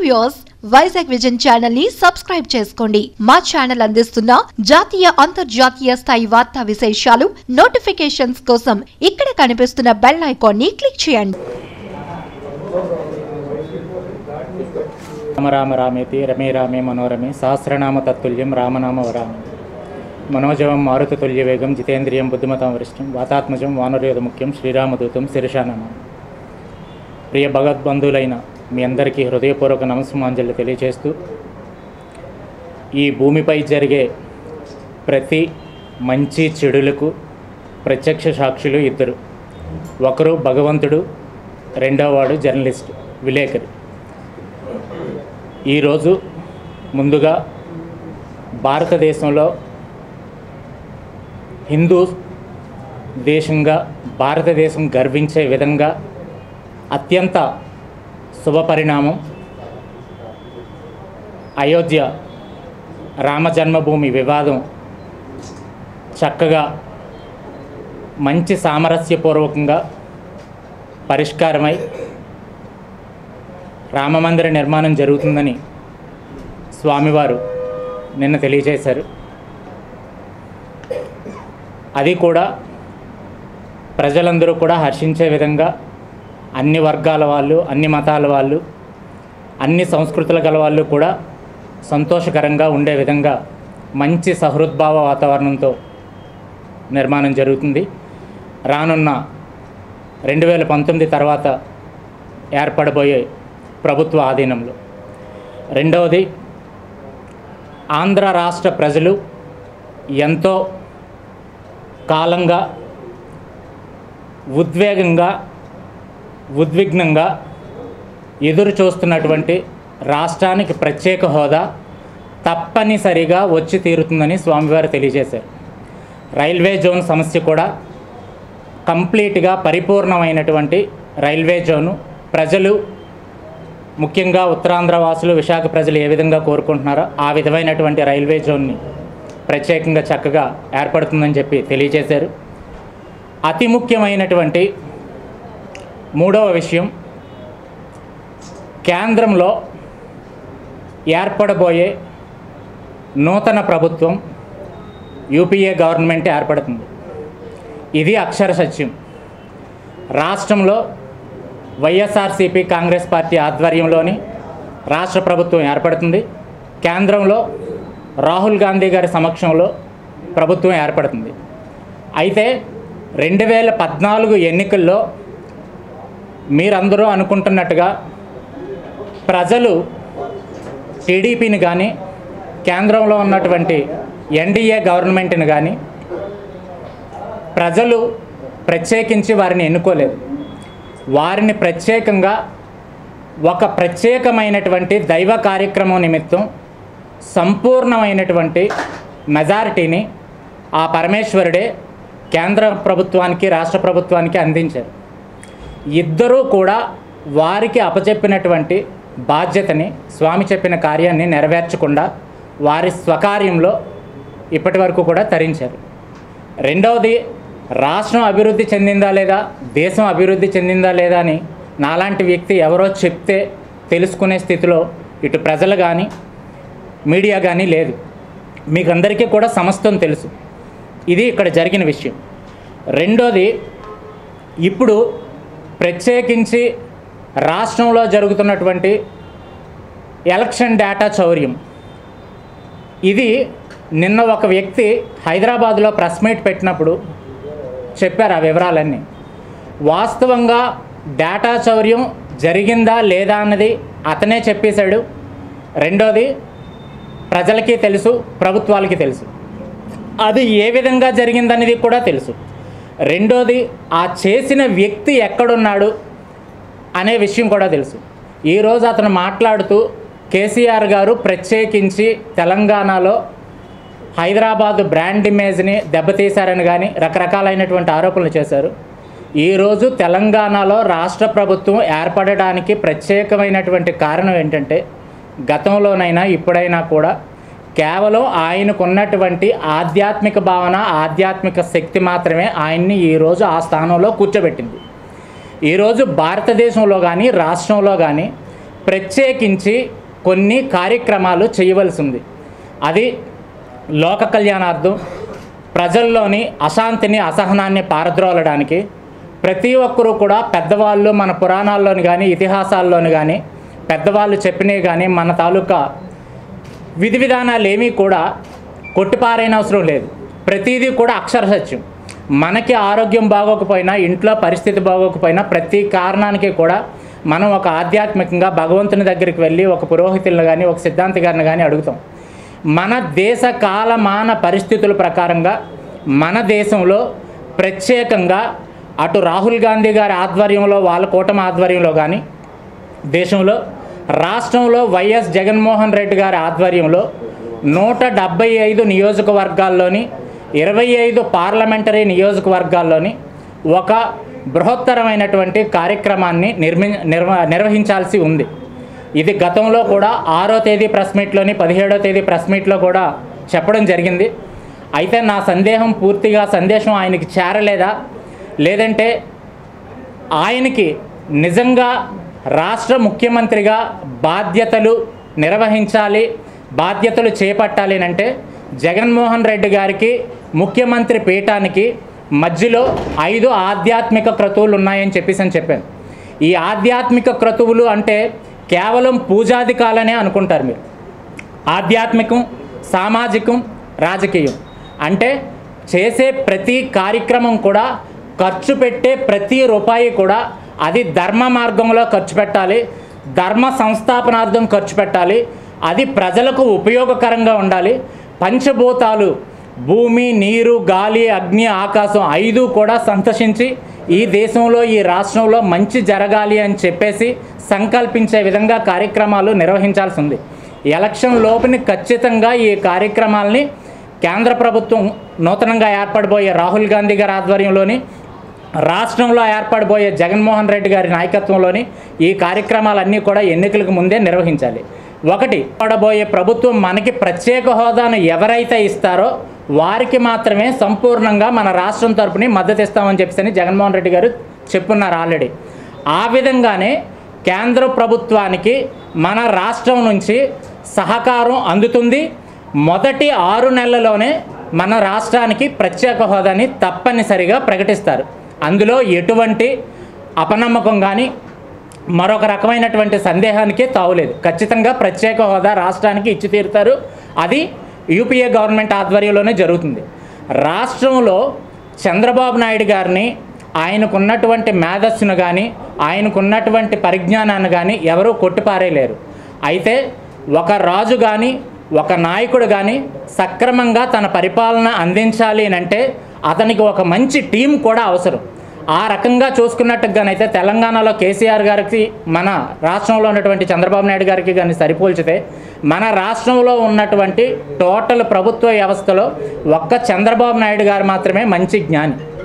Viewers, Vizag vision channel ని subscribe చేసుకోండి. మా ఛానల్ అందిస్తున్న జాతీయ అంతర్జాతీయ స్థాయి వార్తా విశేషాలు నోటిఫికేషన్స్ కోసం ఇక్కడ కనిపిస్తున్న బెల్ ఐకాన్ ని క్లిక్ చేయండి. రామ రామ రామేతి రమే రామే మనోరమే సహస్రనామ తత్తుల్యం రామనామ వరామి మనోజవం మారుతతుల్య వేగం జితేంద్రియం బుద్ధిమతాం వరిష్టం వాతాత్మజం వానరయోధ ముఖ్యం శ్రీరామదూతం శిరషానమం. ప్రియ భగవద్బంధువులైన మీ అందరికీ హృదయపూర్వక నమస్సుమాంజలి తెలియజేస్తూ, ఈ భూమిపై జరిగే ప్రతి మంచి చెడులకు ప్రత్యక్ష సాక్షులు ఇద్దరు. ఒకరు భగవంతుడు, రెండోవాడు జర్నలిస్ట్, విలేకరి. ఈరోజు ముందుగా భారతదేశంలో హిందూ దేశంగా భారతదేశం గర్వించే విధంగా అత్యంత శుభపరిణామం అయోధ్య రామ జన్మభూమి వివాదం చక్కగా మంచి సామరస్యపూర్వకంగా పరిష్కారమై రామమందిర నిర్మాణం జరుగుతుందని స్వామివారు నిన్న తెలియజేశారు. అది కూడా ప్రజలందరూ కూడా హర్షించే విధంగా అన్ని వర్గాల వాళ్ళు, అన్ని మతాల వాళ్ళు, అన్ని సంస్కృతుల గల వాళ్ళు కూడా సంతోషకరంగా ఉండే విధంగా మంచి సహృద్భావ వాతావరణంతో నిర్మాణం జరుగుతుంది. రానున్న 2019 తర్వాత ఏర్పడబోయే ప్రభుత్వ ఆధీనంలో. రెండవది, ఆంధ్ర రాష్ట్ర ప్రజలు ఎంతో కాలంగా ఉద్విగ్నంగా ఎదురు చూస్తున్నటువంటి రాష్ట్రానికి ప్రత్యేక హోదా తప్పనిసరిగా వచ్చి తీరుతుందని స్వామివారు తెలియజేశారు. రైల్వే జోన్ సమస్య కూడా కంప్లీట్గా పరిపూర్ణమైనటువంటి రైల్వే జోను ప్రజలు, ముఖ్యంగా ఉత్తరాంధ్ర వాసులు, విశాఖ ప్రజలు ఏ విధంగా కోరుకుంటున్నారో ఆ విధమైనటువంటి రైల్వే జోన్ని ప్రత్యేకంగా చక్కగా ఏర్పడుతుందని చెప్పి తెలియజేశారు. అతి ముఖ్యమైనటువంటి మూడవ విషయం, కేంద్రంలో ఏర్పడబోయే నూతన ప్రభుత్వం యూపీఏ గవర్నమెంట్ ఏర్పడుతుంది. ఇది అక్షర సత్యం. రాష్ట్రంలో వైఎస్ఆర్సీపీ కాంగ్రెస్ పార్టీ ఆధ్వర్యంలోని రాష్ట్ర ప్రభుత్వం ఏర్పడుతుంది. కేంద్రంలో రాహుల్ గాంధీ గారి సమక్షంలో ప్రభుత్వం ఏర్పడుతుంది. అయితే 2014 ఎన్నికల్లో మీరందరూ అనుకుంటున్నట్టుగా ప్రజలు టీడీపీని కానీ కేంద్రంలో ఉన్నటువంటి ఎన్డీఏ గవర్నమెంట్ని కానీ ప్రజలు ప్రత్యేకించి వారిని ఎన్నుకోలేదు. వారిని ప్రత్యేకంగా ఒక ప్రత్యేకమైనటువంటి దైవ కార్యక్రమం నిమిత్తం సంపూర్ణమైనటువంటి మెజారిటీని ఆ పరమేశ్వరుడే కేంద్ర ప్రభుత్వానికి, రాష్ట్ర ప్రభుత్వానికి అందించారు. ఇద్దరూ కూడా వారికి అప్పచెప్పినటువంటి బాధ్యతని, స్వామి చెప్పిన కార్యాన్ని నెరవేర్చకుండా వారి స్వకార్యంలో ఇప్పటి వరకు కూడా తరించారు. రెండవది, రాష్ట్రం అభివృద్ధి చెందిందా లేదా, దేశం అభివృద్ధి చెందిందా లేదా అని నాలాంటి వ్యక్తి ఎవరో చెప్తే తెలుసుకునే స్థితిలో ఇటు ప్రజలు కానీ మీడియా కానీ లేదు. మీకు అందరికీ కూడా సమస్తం తెలుసు. ఇది ఇక్కడ జరిగిన విషయం. రెండోది, ఇప్పుడు ప్రత్యేకించి రాష్ట్రంలో జరుగుతున్నటువంటి ఎలక్షన్ డేటా చౌర్యం. ఇది నిన్న ఒక వ్యక్తి హైదరాబాద్లో ప్రెస్ మీట్ పెట్టినప్పుడు చెప్పారు ఆ వివరాలన్నీ. వాస్తవంగా డేటా చౌర్యం జరిగిందా లేదా అన్నది అతనే చెప్పేశాడు. రెండోది, ప్రజలకి తెలుసు, ప్రభుత్వాలకి తెలుసు, అది ఏ విధంగా జరిగిందనేది కూడా తెలుసు. రెండోది, ఆ చేసిన వ్యక్తి ఎక్కడున్నాడు అనే విషయం కూడా తెలుసు. ఈరోజు అతను మాట్లాడుతూ కేసీఆర్ గారు ప్రత్యేకించి తెలంగాణలో హైదరాబాదు బ్రాండ్ ఇమేజ్ని దెబ్బతీశారని కానీ రకరకాలైనటువంటి ఆరోపణలు చేశారు. ఈరోజు తెలంగాణలో రాష్ట్ర ప్రభుత్వం ఏర్పడడానికి ప్రత్యేకమైనటువంటి కారణం ఏంటంటే, గతంలోనైనా ఇప్పుడైనా కూడా కేవలం ఆయనకున్నటువంటి ఆధ్యాత్మిక భావన, ఆధ్యాత్మిక శక్తి మాత్రమే ఆయన్ని ఈరోజు ఆ స్థానంలో కూర్చోబెట్టింది. ఈరోజు భారతదేశంలో కానీ రాష్ట్రంలో కానీ ప్రత్యేకించి కొన్ని కార్యక్రమాలు చేయవలసి ఉంది. అది లోక కళ్యాణార్థం, ప్రజల్లోని అశాంతిని అసహనాన్ని పారద్రోలడానికి ప్రతి ఒక్కరూ కూడా పెద్దవాళ్ళు మన పురాణాల్లోని కానీ ఇతిహాసాల్లోని కానీ పెద్దవాళ్ళు చెప్పినవి కానీ మన తాలూకా విధి విధానాలు ఏమీ కూడా కొట్టిపారైన అవసరం లేదు. ప్రతిదీ కూడా అక్షర సత్యం. మనకి ఆరోగ్యం బాగోకపోయినా, ఇంట్లో పరిస్థితి బాగోకపోయినా ప్రతి కారణానికి కూడా మనం ఒక ఆధ్యాత్మికంగా భగవంతుని దగ్గరికి వెళ్ళి ఒక పురోహితులను కానీ ఒక సిద్ధాంతి గారిని కానీ అడుగుతాం. మన దేశ కాలమాన పరిస్థితుల ప్రకారంగా మన దేశంలో ప్రత్యేకంగా అటు రాహుల్ గాంధీ గారి ఆధ్వర్యంలో వాళ్ళ కూటమి ఆధ్వర్యంలో కానీ దేశంలో రాష్ట్రంలో వైఎస్ జగన్మోహన్ రెడ్డి గారి ఆధ్వర్యంలో 175 నియోజకవర్గాల్లోని 25 పార్లమెంటరీ నియోజకవర్గాల్లోని ఒక బృహత్తరమైనటువంటి కార్యక్రమాన్ని నిర్వహించాల్సి ఉంది. ఇది గతంలో కూడా 6వ తేదీ ప్రెస్ మీట్లోని 17వ తేదీ ప్రెస్ మీట్లో కూడా చెప్పడం జరిగింది. అయితే నా సందేశం ఆయనకి చేరలేదా, లేదంటే ఆయనకి నిజంగా రాష్ట్ర ముఖ్యమంత్రిగా బాధ్యతలు నిర్వహించాలి, బాధ్యతలు చేపట్టాలి అంటే జగన్మోహన్ రెడ్డి గారికి ముఖ్యమంత్రి పీఠానికి మధ్యలో 5 ఆధ్యాత్మిక క్రతువులు ఉన్నాయని చెప్పాను. ఈ ఆధ్యాత్మిక క్రతువులు అంటే కేవలం పూజాధికాలనే అనుకుంటారు మీరు. ఆధ్యాత్మికం, సామాజికం, రాజకీయం అంటే చేసే ప్రతి కార్యక్రమం కూడా, ఖర్చు పెట్టే ప్రతి రూపాయి కూడా అది ధర్మ మార్గంలో ఖర్చు పెట్టాలి, ధర్మ సంస్థాపనార్థం ఖర్చు పెట్టాలి, అది ప్రజలకు ఉపయోగకరంగా ఉండాలి. పంచభూతాలు భూమి, నీరు, గాలి, అగ్ని, ఆకాశం 5 కూడా సంతోషించి ఈ దేశంలో ఈ రాష్ట్రంలో మంచి జరగాలి అని చెప్పేసి సంకల్పించే విధంగా కార్యక్రమాలు నిర్వహించాల్సి ఉంది. ఎలక్షన్ లోపుని ఖచ్చితంగా ఈ కార్యక్రమాలని కేంద్ర ప్రభుత్వం నూతనంగా ఏర్పడబోయే రాహుల్ గాంధీ గారి ఆధ్వర్యంలోని రాష్ట్రంలో ఏర్పడబోయే జగన్మోహన్ రెడ్డి గారి నాయకత్వంలోని ఈ కార్యక్రమాలన్నీ కూడా ఎన్నికలకు ముందే నిర్వహించాలి. ఒకటి, పడబోయే ప్రభుత్వం మనకి ప్రత్యేక హోదాను ఎవరైతే ఇస్తారో వారికి మాత్రమే సంపూర్ణంగా మన రాష్ట్రం తరపుని మద్దతు ఇస్తామని చెప్పేసి జగన్మోహన్ రెడ్డి గారు చెప్పున్నారు ఆల్రెడీ. ఆ విధంగానే కేంద్ర ప్రభుత్వానికి మన రాష్ట్రం నుంచి సహకారం అందుతుంది. మొదటి 6 నెలల్లోనే మన రాష్ట్రానికి ప్రత్యేక హోదాని తప్పనిసరిగా ప్రకటిస్తారు. అందులో ఎటువంటి అపనమ్మకం కానీ మరొక రకమైనటువంటి సందేహానికి తావులేదు. ఖచ్చితంగా ప్రత్యేక హోదా రాష్ట్రానికి ఇచ్చి తీరుతారు. అది యూపీఏ గవర్నమెంట్ ఆధ్వర్యంలోనే జరుగుతుంది. రాష్ట్రంలో చంద్రబాబు నాయుడు గారిని, ఆయనకున్నటువంటి మేధస్సును కానీ ఆయనకున్నటువంటి పరిజ్ఞానాన్ని కానీ ఎవరూ కొట్టిపారేయలేరు. అయితే ఒక రాజు కానీ ఒక నాయకుడు కానీ సక్రమంగా తన పరిపాలన అందించాలి అంటే అతనికి ఒక మంచి టీం కూడా అవసరం. ఆ రకంగా చూసుకున్నట్టుగానైతే తెలంగాణలో కేసీఆర్ గారికి మన రాష్ట్రంలో ఉన్నటువంటి చంద్రబాబు నాయుడు గారికి కానీ సరిపోల్చితే మన రాష్ట్రంలో ఉన్నటువంటి టోటల్ ప్రభుత్వ వ్యవస్థలో ఒక్క చంద్రబాబు నాయుడు గారు మాత్రమే మంచి జ్ఞాని.